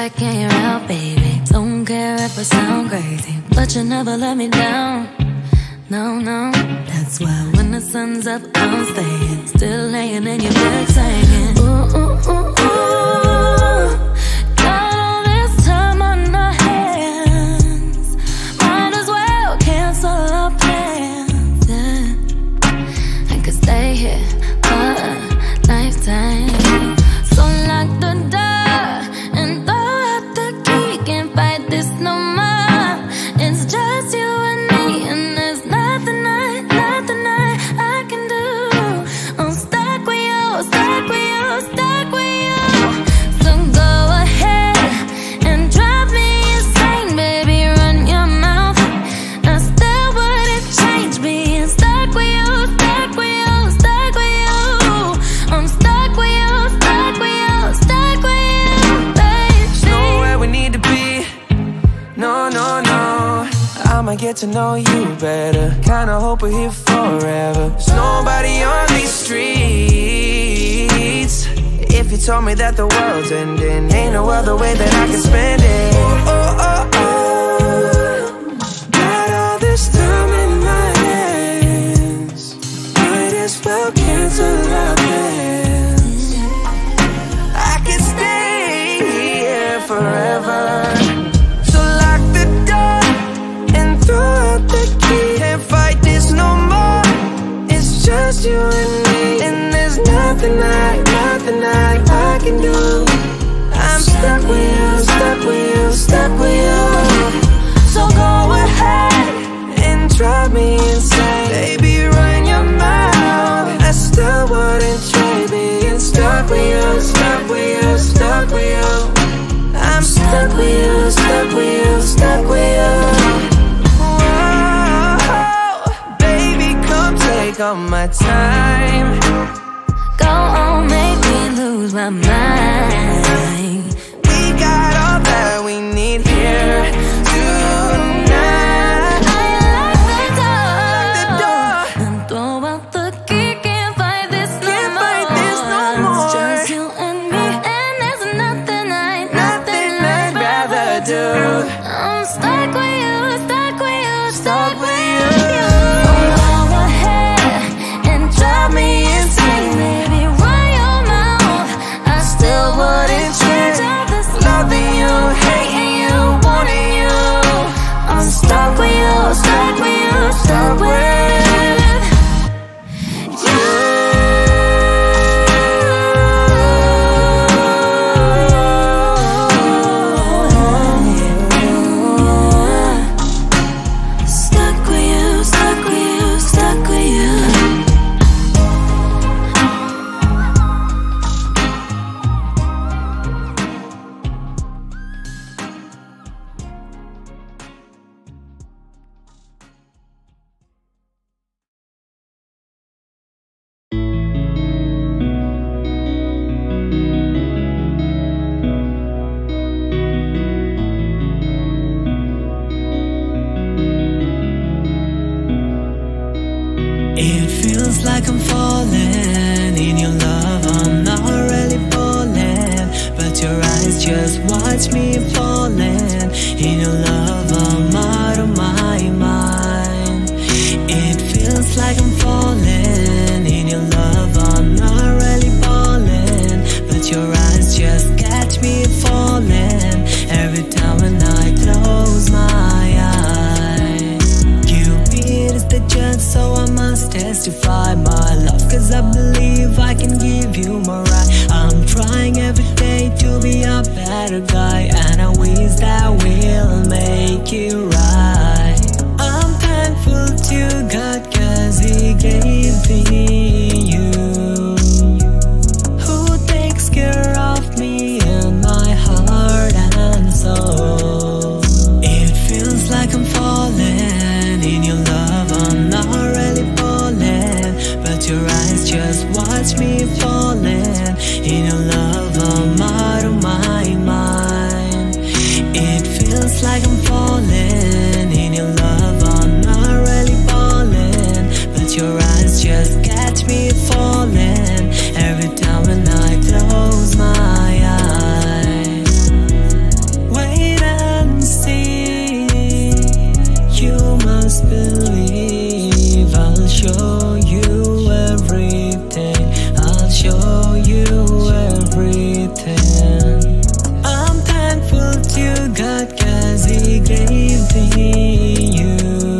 checking you out, baby. Don't care if I sound crazy, but you never let me down. No, no. That's why when the sun's up, I'm staying, still laying in your bed singing. Ooh, ooh, ooh, ooh. Got all this time on our hands, might as well cancel our plans. Yeah. I could stay here for a lifetime. So lock the door and throw out the key. Can't fight this no more. It's just you and me, and there's nothing I can do. I'm stuck with you, stuck with you, stuck with you. So go ahead and drive me insane, baby. Run your mouth. I still wouldn't change being stuck with you, stuck with you, stuck with you. I'm stuck with you, stuck with you, stuck with you, baby. There's nowhere we need to be. No, no, no. I'ma get to know you better. Kinda hope we're here forever. There's nobody on these streets. If you told me that the world's ending, ain't no other way that I can spend it. Oh, oh, oh, oh. Got all this time in my hands, might as well cancel our plans. I could stay here forever. So lock the door and throw out the key. Can't fight this no more. It's just you and me, and there's nothing I can do. I'm stuck with you, stuck with you, stuck with you. So go ahead and drive me insane, baby. Run your mouth. I still wouldn't trade being stuck with you, stuck with you, stuck with you. I'm stuck with you, stuck with you, stuck with you. Whoa, baby, come take all my time. Go on, make me lose my mind. We got all that we need here tonight. I lock the door and throw out the key. Can't fight this no more. It's just you and me, and there's nothing I'd rather do. I'm stuck with you, stuck with you, Stuck with you. So go ahead and drive me insane, baby. Run your mouth. I still wouldn't change all this loving you, hating you, wanting you. I'm stuck with you, stuck with you, stuck with you. Stuck with you, stuck with you, stuck with you. It feels like I'm falling in your love. I'm not really falling, but your eyes just watch me falling in your love. I'm out of my mind. It feels like I'm falling in your love. I'm not really falling, but your eyes just catch me falling every time when I close my eyes. Cupid is the judge, so I must testify my love, 'cause I believe I can give you my right. I'm trying every day to be a better guy, and I wish that will make it right. I'm thankful to God 'cause He gave me you, who takes care of me and my heart and soul. It feels like I'm falling in your love. I'm not really falling, but your eyes just watch me falling in your love. I'm out of my mind. It feels like I'm falling in your love. I'm not really falling, but your eyes just catch me falling every time when I close my eyes. just believe. I'll show you everything. I'll show you everything. I'm thankful to God 'cause He gave me you,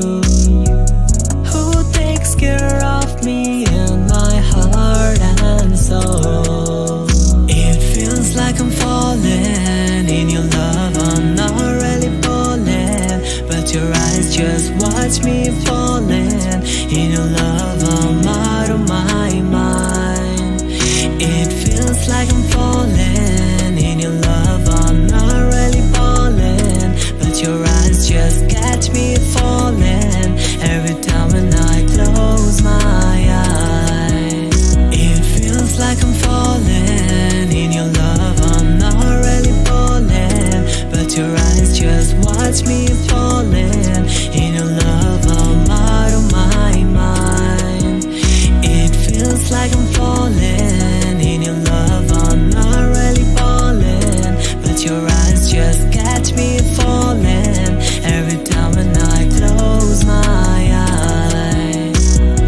who takes care of me and my heart and soul. It feels like I'm falling in your love. I'm not really falling, but your eyes just watch me falling in your love. I'm out of my mind. It feels like I'm falling in your love. I'm not really falling, but your eyes just catch me falling every time when I close my eyes. It feels like I'm falling in your love. I'm not really falling, but your eyes just watch me falling in your love. I'm out of my mind. It feels like I'm falling in your love. I'm not really falling, but your eyes just catch me falling every time when I close my eyes.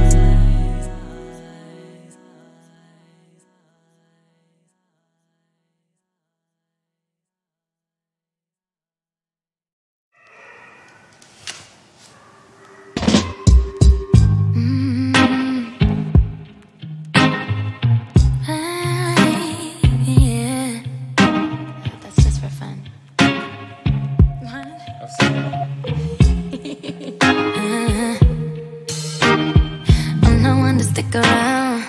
Yeah. That's just for fun. I'm no one to stick around.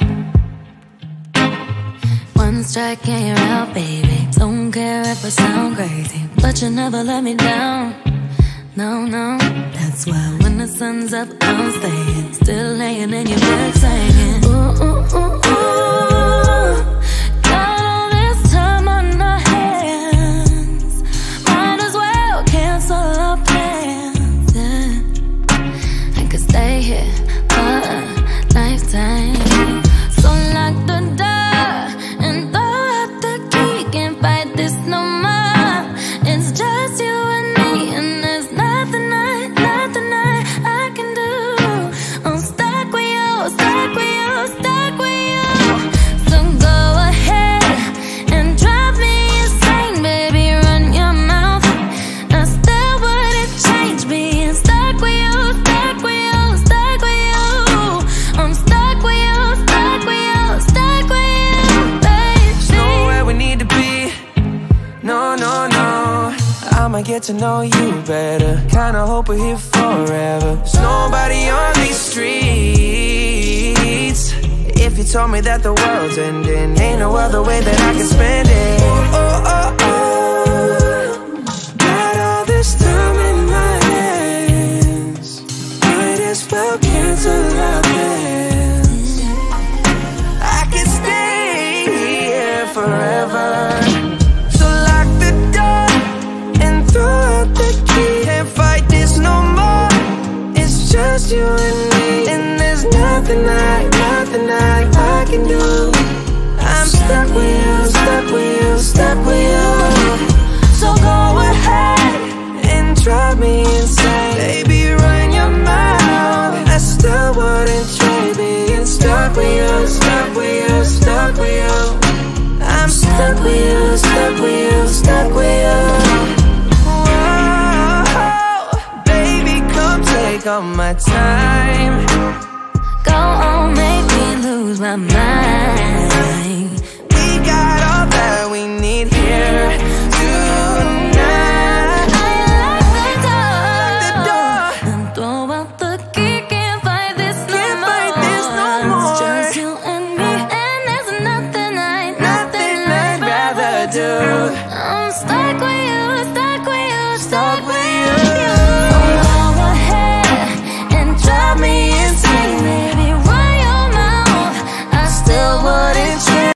One strike and you're out, baby. Don't care if I sound crazy, but you never let me down. No, no, that's why when the sun's up, I'm staying. Still laying in your bed singing. Ooh, ooh, ooh, ooh. Got all this time on our hands. Might as well cancel our plans. Yeah. I could stay here for a lifetime. So lock the door and throw out the key. Can't fight this no more. It's just you and me, and there's nothing I can do. I'm stuck with you, stuck with you, stuck with you. So go ahead and drive me insane, baby. Run your mouth. I still wouldn't change being stuck with you, stuck with you, stuck with you. I'm stuck with you, stuck with you, stuck with you, baby. There's nowhere we need to be. No, no, no. I'ma get to know you better. Kinda hope we're here forever. There's nobody on these streets. If you told me that the world's ending, ain't no other way that I can spend it. Oh, oh, oh, oh. Got all this time in my hands. Might as well cancel our plans. I could stay here forever. So lock the door and throw out the key. Can't fight this no more. It's just you and me, and there's nothing I can do. I'm stuck with you, stuck with you, stuck with you. So go ahead and drive me insane, baby. Run your mouth. I still wouldn't trade being stuck with you, stuck with you, stuck with you. I'm stuck with you, stuck with you, stuck with you. Whoa, baby, come take all my time. Go on, make me lose my mind. We got all that we